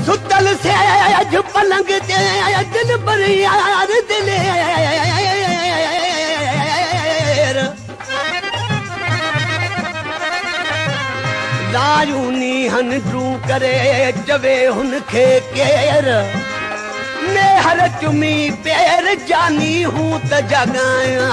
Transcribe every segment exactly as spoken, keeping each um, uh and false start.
सुतल से अज पलंग ते दिल पर यार दिलेर लायूनी हन ड्रू करे जवे हुनखे केर मैं हर चुमी पैर जानी हूं त जगाया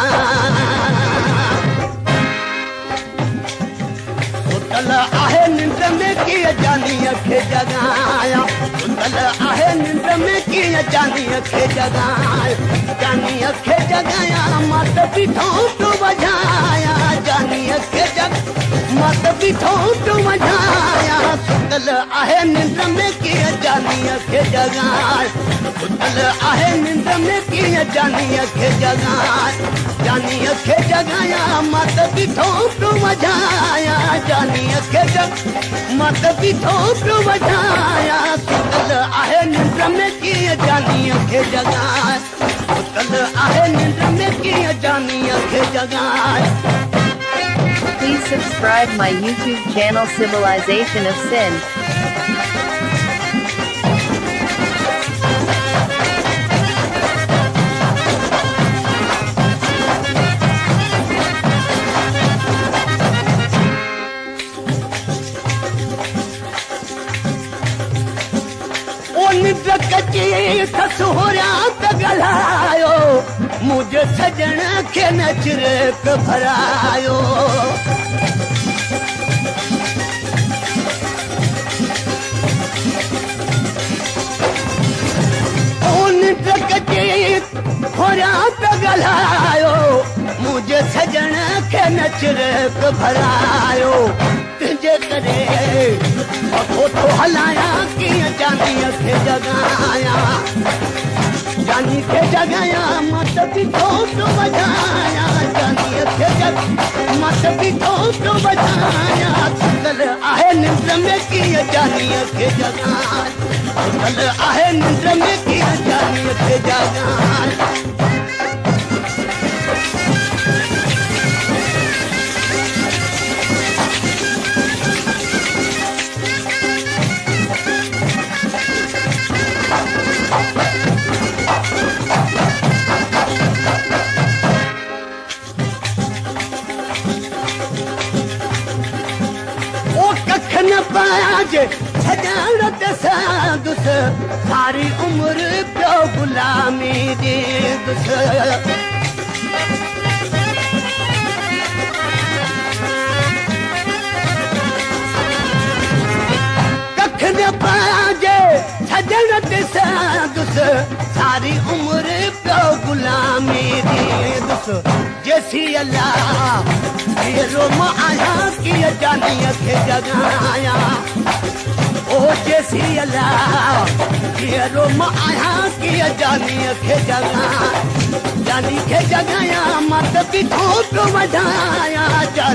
सुतल आहे निंड में कीअं जानी खे जगाया सुतल आहे निंड में कीअं जानी खे जगाया जानी खे जगाया मत बीठो तू वजाया जानी खे जग मत बीठो तू वजाया सुतल आहे निंड में कीअं जानी खे जगाया सुतल आहे निंड में कीअं जानी खे जगाया जानी खे जगाया मत बीठो तू वजाया जानी खे जग मत बीठो तू वजाया सुतल आहे निंड में कीअं जानी खे जगाया सुतल आहे निंड में कीअं जानी खे जगाया Please subscribe my YouTube channel Civilization of Sin. गलायो मुझे सजन के नचरक भरायो गलायो मुझे सजन के नचरक भरायो तुझे करे फोटो हलाया कि जानी खे जगाया जानी खे जगाया मत बीठो तो बजाया जानी खे जग मत बीठो तो बजाया सुतल आहे निंड में कीअं जानी खे जगाया सुतल आहे निंड में कीअं जानी खे जगाया छजानत सादुस सारी उम्र प्यो गुलामी दे दुस कख न पाजे छजानत सादुस सारी उम्र प्यो गुलामी दे दुस जैसी अल्लाह ये रोम आया कि जानी खे जगाया ओ जैसी अल्लाह ये रोम आया कि जानी खे जगाया जानी खे जगाया मत बीठो तो वजाया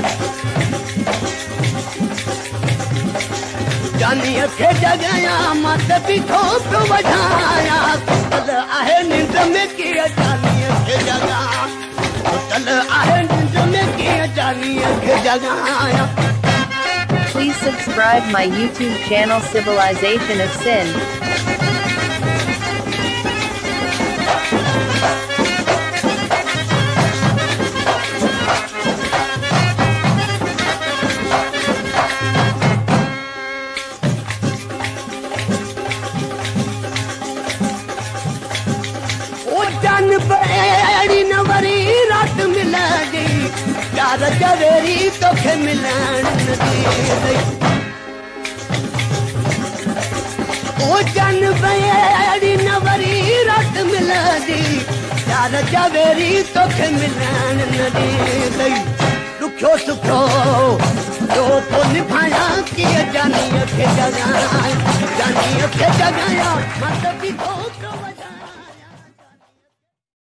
जानी खे जगाया मत बीठो तो वजाया सुतल आहे निंड में कीअं जानी खे जगाया सुतल आहे निंड में कीअं जानी खे जगाया Please subscribe my YouTube channel Civilization of Sin. ओ जान बड़ी नवरी रात मिलदी यार जवेरी तोखे मिलन दी ओ जान बड़ी नवरी रात मिलदी यार जवेरी तोखे मिलन दी दुखो सुखो तो तो निभाया कि जानी खे जगाया जानी खे जगाया मत भी